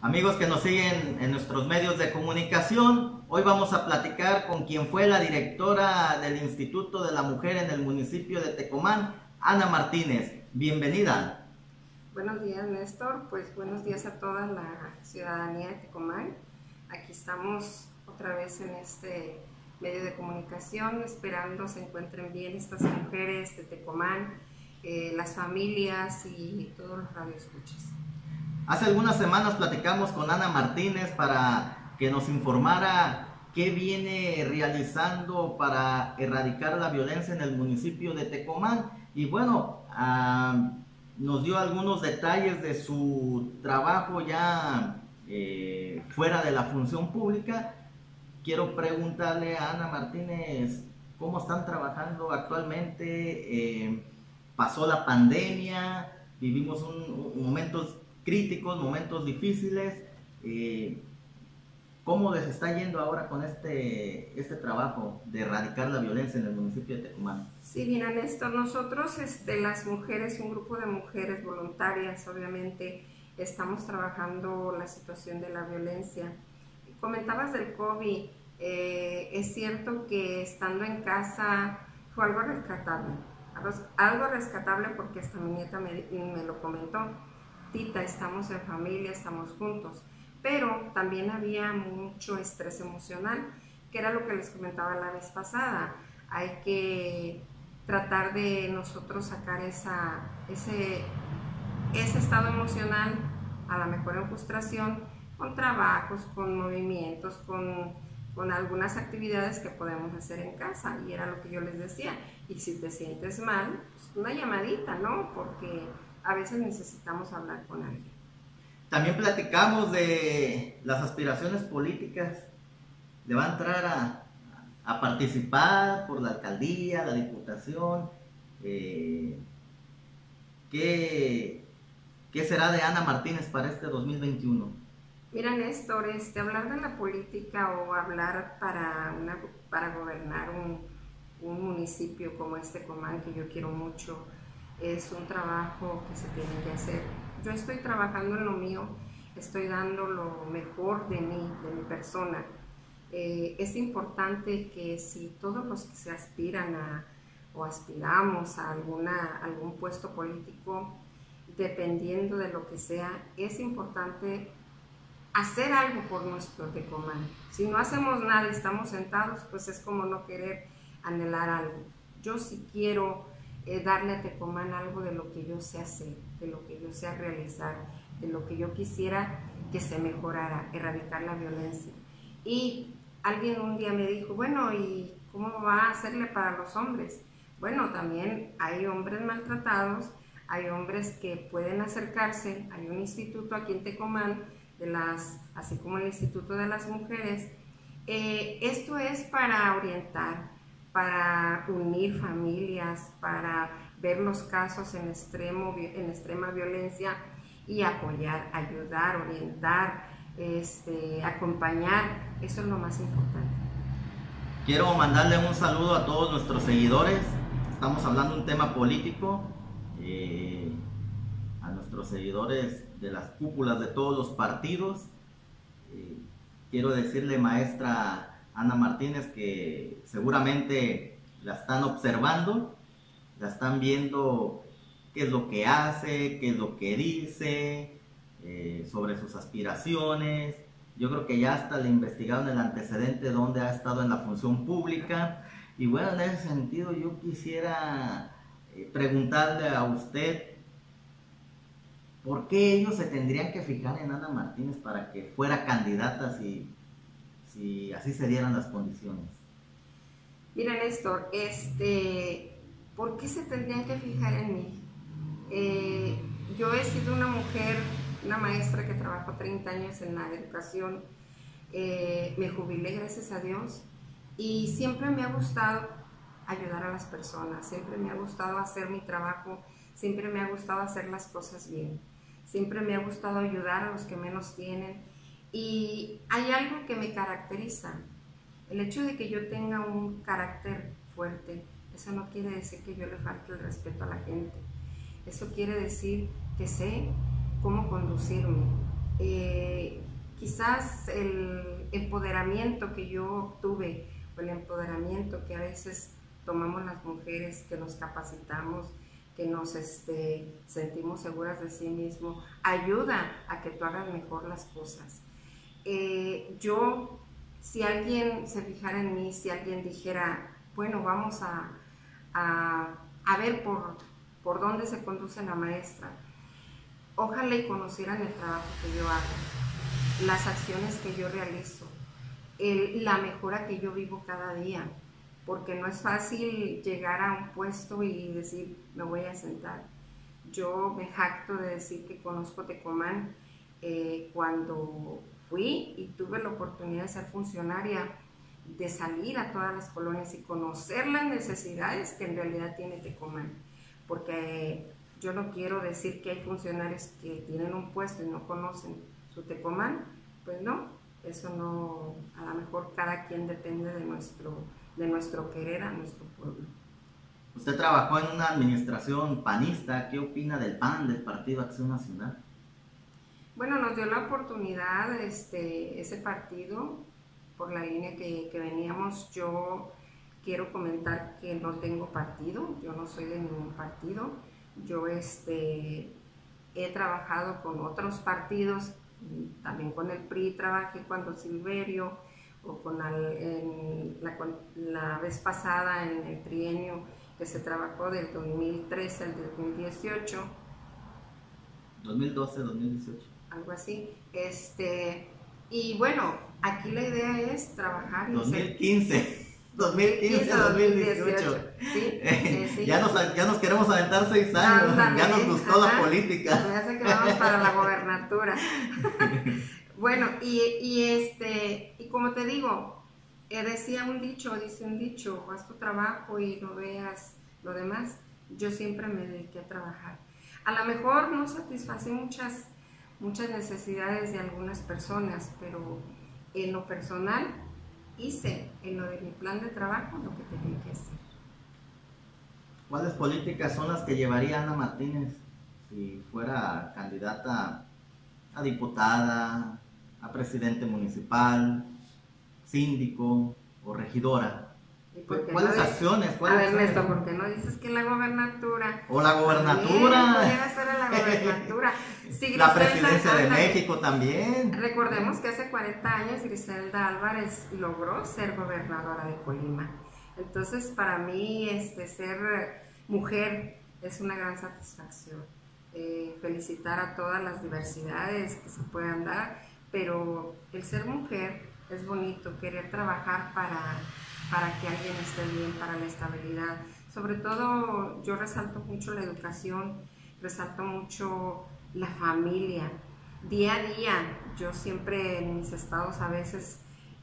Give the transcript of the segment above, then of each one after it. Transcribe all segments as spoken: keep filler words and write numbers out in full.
Amigos que nos siguen en nuestros medios de comunicación, hoy vamos a platicar con quien fue la directora del Instituto de la Mujer en el municipio de Tecomán, Ana Martínez. Bienvenida. Buenos días, Néstor. Pues buenos días a toda la ciudadanía de Tecomán. Aquí estamos otra vez en este medio de comunicación, esperando se encuentren bien estas mujeres de Tecomán, eh, las familias y todos los radioescuchas. Hace algunas semanas platicamos con Ana Martínez para que nos informara qué viene realizando para erradicar la violencia en el municipio de Tecomán. Y bueno, uh, nos dio algunos detalles de su trabajo ya eh, fuera de la función pública. Quiero preguntarle a Ana Martínez cómo están trabajando actualmente. Eh, pasó la pandemia, vivimos un, un momentos críticos, momentos difíciles. Eh, ¿Cómo les está yendo ahora con este, este trabajo de erradicar la violencia en el municipio de Tecomán? Sí, mira, Néstor, nosotros, este, las mujeres, un grupo de mujeres voluntarias, obviamente, estamos trabajando la situación de la violencia. Comentabas del COVID, eh, es cierto que estando en casa fue algo rescatable, algo rescatable porque hasta mi nieta me, me lo comentó. Tita, estamos en familia, estamos juntos, pero también había mucho estrés emocional, que era lo que les comentaba la vez pasada. Hay que tratar de nosotros sacar esa, ese, ese estado emocional, a lo mejor en frustración, con trabajos, con movimientos, con, con algunas actividades que podemos hacer en casa, y era lo que yo les decía. Y si te sientes mal, pues una llamadita, ¿no? Porque a veces necesitamos hablar con alguien. También platicamos de las aspiraciones políticas. Le va a entrar a, a participar por la alcaldía, la diputación. Eh, ¿qué, ¿Qué será de Ana Martínez para este dos mil veintiuno? Mira, Néstor, este, hablar de la política o hablar para, una, para gobernar un, un municipio como este Tecomán, que yo quiero mucho, es un trabajo que se tiene que hacer. Yo estoy trabajando en lo mío, estoy dando lo mejor de mí, de mi persona. Eh, es importante que si todos los que se aspiran a, o aspiramos a alguna, algún puesto político, dependiendo de lo que sea, es importante hacer algo por nuestro Tecomán. Si no hacemos nada y estamos sentados, pues es como no querer anhelar algo. Yo sí quiero Eh, darle a Tecomán algo de lo que yo sé hacer, de lo que yo sé realizar, de lo que yo quisiera que se mejorara, erradicar la violencia. Y alguien un día me dijo, bueno, ¿y cómo va a hacerle para los hombres? Bueno, también hay hombres maltratados, hay hombres que pueden acercarse, hay un instituto aquí en Tecomán, de las, así como el Instituto de las Mujeres. Eh, esto es para orientar, para unir familias, para ver los casos en, extremo, en extrema violencia y apoyar, ayudar, orientar, este, acompañar. Eso es lo más importante. Quiero mandarle un saludo a todos nuestros seguidores. Estamos hablando de un tema político. Eh, a nuestros seguidores de las cúpulas de todos los partidos. Eh, quiero decirle, maestra Ana Martínez, que seguramente la están observando, la están viendo qué es lo que hace, qué es lo que dice, eh, sobre sus aspiraciones. Yo creo que ya hasta le investigaron el antecedente donde ha estado en la función pública. Y bueno, en ese sentido yo quisiera eh, preguntarle a usted, ¿por qué ellos se tendrían que fijar en Ana Martínez para que fuera candidata si... si así se dieran las condiciones? Mira, Néstor, este, ¿por qué se tendrían que fijar en mí? Eh, yo he sido una mujer, una maestra que trabajó treinta años en la educación, eh, me jubilé, gracias a Dios, y siempre me ha gustado ayudar a las personas, siempre me ha gustado hacer mi trabajo, siempre me ha gustado hacer las cosas bien, siempre me ha gustado ayudar a los que menos tienen. Y hay algo que me caracteriza, el hecho de que yo tenga un carácter fuerte, eso no quiere decir que yo le falte el respeto a la gente, eso quiere decir que sé cómo conducirme, Eh, quizás el empoderamiento que yo obtuve, o el empoderamiento que a veces tomamos las mujeres, que nos capacitamos, que nos este, sentimos seguras de sí mismo, ayuda a que tú hagas mejor las cosas. Eh, yo, si alguien se fijara en mí, si alguien dijera, bueno, vamos a, a, a ver por, por dónde se conduce la maestra, ojalá y conocieran el trabajo que yo hago, las acciones que yo realizo, el, la mejora que yo vivo cada día, porque no es fácil llegar a un puesto y decir, me voy a sentar. Yo me jacto de decir que conozco Tecomán. Eh, cuando fui y tuve la oportunidad de ser funcionaria, de salir a todas las colonias y conocer las necesidades que en realidad tiene Tecomán, porque yo no quiero decir que hay funcionarios que tienen un puesto y no conocen su Tecomán, pues no, eso no, a lo mejor cada quien depende de nuestro, de nuestro querer a nuestro pueblo. Usted trabajó en una administración panista, ¿qué opina del P A N, del Partido Acción Nacional? Bueno, nos dio la oportunidad este, ese partido, por la línea que, que veníamos. Yo quiero comentar que no tengo partido, yo no soy de ningún partido. Yo este, he trabajado con otros partidos, también con el P R I trabajé cuando Silverio, o con el, en la, la vez pasada en el trienio que se trabajó del dos mil trece al dos mil dieciocho. dos mil doce, dos mil dieciocho. Algo así. Este, y bueno, aquí la idea es trabajar. dos mil quince, dos mil quince, dos mil dieciocho. Sí, eh, sí. ya, nos, ya nos queremos aventar seis años, Ándale, ya nos gustó ajá, la política. Ya se quedamos para la gobernatura. Bueno, y, y, este, y como te digo, eh, decía un dicho, dice un dicho, haz tu trabajo y no veas lo demás. Yo siempre me dediqué a trabajar. A lo mejor no satisface muchas, muchas necesidades de algunas personas, pero en lo personal hice en lo de mi plan de trabajo lo que tenía que hacer. ¿Cuáles políticas son las que llevaría Ana Martínez si fuera candidata a diputada, a presidente municipal, síndico o regidora? ¿Cuáles no acciones? ¿Cuáles a ver, Ernesto, ¿por qué no dices que la gobernatura? O la gobernatura. Podría ser a la gobernatura. Sí, la presidencia de México también. Recordemos que hace cuarenta años Griselda Álvarez logró ser gobernadora de Colima. Entonces, para mí, este, ser mujer es una gran satisfacción. Eh, felicitar a todas las diversidades que se puedan dar, pero el ser mujer es bonito, querer trabajar para, para que alguien esté bien, para la estabilidad. Sobre todo yo resalto mucho la educación, resalto mucho la familia. Día a día, yo siempre en mis estados a veces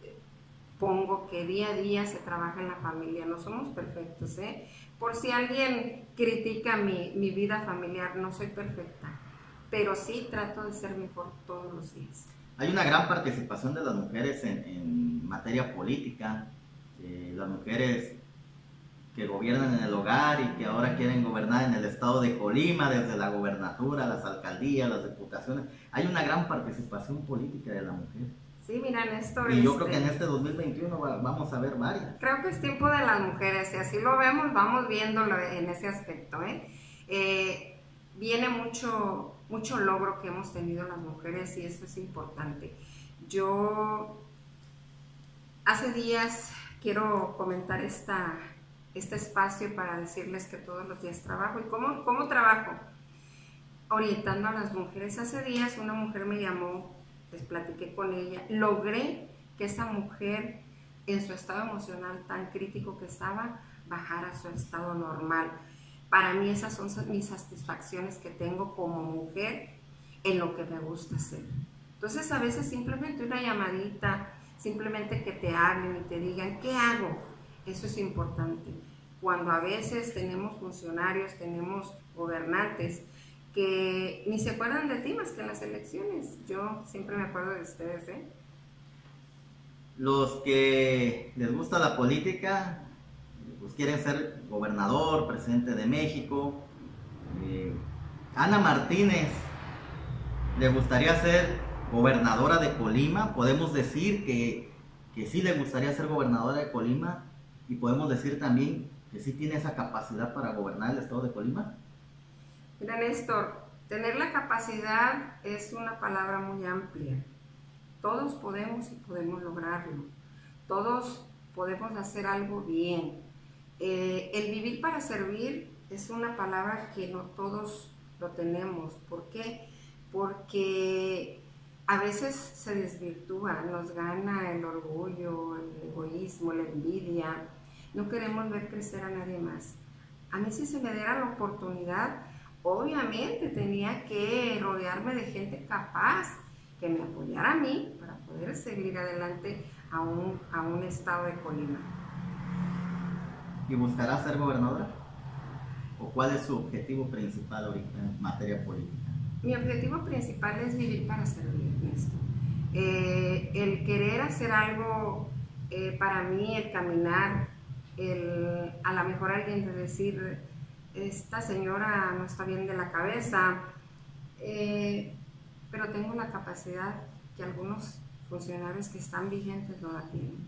pongo que día a día se trabaja en la familia, no somos perfectos, ¿eh? Por si alguien critica mi, mi vida familiar, no soy perfecta, pero sí trato de ser mejor todos los días. Hay una gran participación de las mujeres en, en materia política, eh, las mujeres que gobiernan en el hogar y que ahora quieren gobernar en el estado de Colima, desde la gobernatura, las alcaldías, las diputaciones. Hay una gran participación política de la mujer. Sí, mira, Néstor. Y yo este, creo que en este dos mil veintiuno va, vamos a ver varias. Creo que es tiempo de las mujeres, y así lo vemos, vamos viéndolo en ese aspecto, ¿eh? Eh, viene mucho, mucho logro que hemos tenido las mujeres y eso es importante. Yo hace días quiero comentar esta, este espacio para decirles que todos los días trabajo. ¿Y cómo, cómo trabajo? Orientando a las mujeres. Hace días una mujer me llamó, les platiqué con ella, logré que esa mujer en su estado emocional tan crítico que estaba, bajara a su estado normal. Para mí esas son mis satisfacciones que tengo como mujer en lo que me gusta hacer. Entonces a veces simplemente una llamadita, simplemente que te hablen y te digan, ¿qué hago? Eso es importante. Cuando a veces tenemos funcionarios, tenemos gobernantes, que ni se acuerdan de ti más que en las elecciones. Yo siempre me acuerdo de ustedes, ¿eh? Los que les gusta la política, pues quieren ser gobernador, presidente de México. Eh, Ana Martínez, ¿le gustaría ser gobernadora de Colima. Podemos decir que, que sí le gustaría ser gobernadora de Colima, y podemos decir también que sí tiene esa capacidad para gobernar el estado de Colima. Mira, Néstor, tener la capacidad es una palabra muy amplia. Todos podemos y podemos lograrlo. Todos podemos hacer algo bien. Eh, el vivir para servir es una palabra que no todos lo tenemos. ¿Por qué? Porque a veces se desvirtúa, nos gana el orgullo, el egoísmo, la envidia. No queremos ver crecer a nadie más. A mí, si se me diera la oportunidad, obviamente tenía que rodearme de gente capaz que me apoyara a mí para poder seguir adelante a un, a un estado de Colima. ¿Y buscará ser gobernadora? ¿O cuál es su objetivo principal ahorita en materia política? Mi objetivo principal es vivir para servir, Néstor. Eh, el querer hacer algo eh, para mí, el caminar, el, a lo mejor alguien de decir, esta señora no está bien de la cabeza, eh, pero tengo la capacidad que algunos funcionarios que están vigentes no la tienen.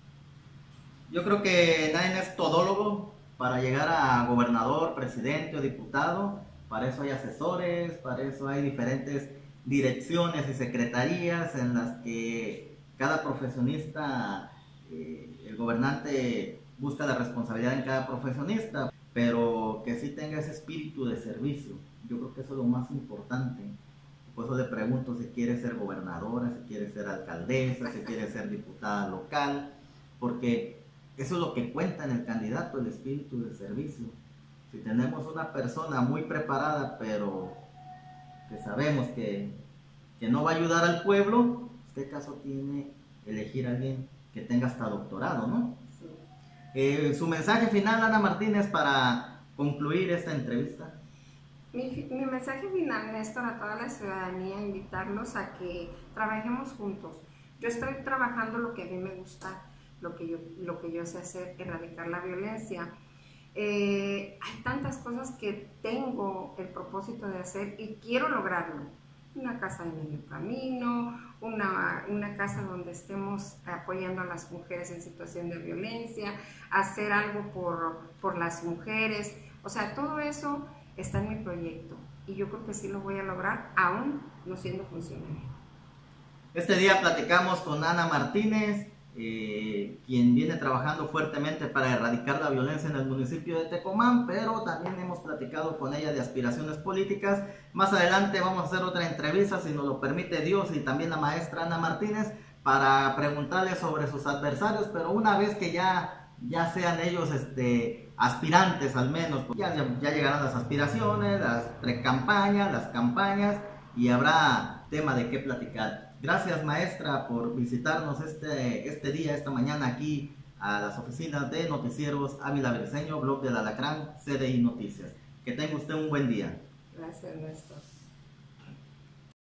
Yo creo que nadie es todólogo para llegar a gobernador, presidente o diputado. Para eso hay asesores, para eso hay diferentes direcciones y secretarías en las que cada profesionista, eh, el gobernante busca la responsabilidad en cada profesionista, pero que sí tenga ese espíritu de servicio. Yo creo que eso es lo más importante. Por eso le pregunto si quiere ser gobernadora, si quiere ser alcaldesa, si quiere ser diputada local, porque eso es lo que cuenta en el candidato, el espíritu de servicio. Si tenemos una persona muy preparada, pero que sabemos que, que no va a ayudar al pueblo, en este caso tiene elegir a alguien que tenga hasta doctorado, ¿no? Sí. Eh, su mensaje final, Ana Martínez, para concluir esta entrevista. Mi, mi mensaje final, Néstor, a toda la ciudadanía, invitarlos a que trabajemos juntos. Yo estoy trabajando lo que a mí me gusta, lo que yo, lo que yo sé hacer, erradicar la violencia. Eh, hay tantas cosas que tengo el propósito de hacer y quiero lograrlo. Una casa de medio camino, una, una casa donde estemos apoyando a las mujeres en situación de violencia, hacer algo por, por las mujeres. O sea, todo eso está en mi proyecto y yo creo que sí lo voy a lograr, aún no siendo funcionaria. Este día platicamos con Ana Martínez, Eh, quien viene trabajando fuertemente para erradicar la violencia en el municipio de Tecomán, pero también hemos platicado con ella de aspiraciones políticas. Más adelante vamos a hacer otra entrevista, si nos lo permite Dios, y también la maestra Ana Martínez, para preguntarle sobre sus adversarios, pero una vez que ya, ya sean ellos este, aspirantes al menos, pues ya, ya, ya llegarán las aspiraciones, las precampañas, las campañas, y habrá tema de qué platicar. Gracias, maestra, por visitarnos este, este día, esta mañana aquí a las oficinas de Noticieros Ávila Briceño, Blog del Alacrán, C D I Noticias. Que tenga usted un buen día. Gracias, Néstor.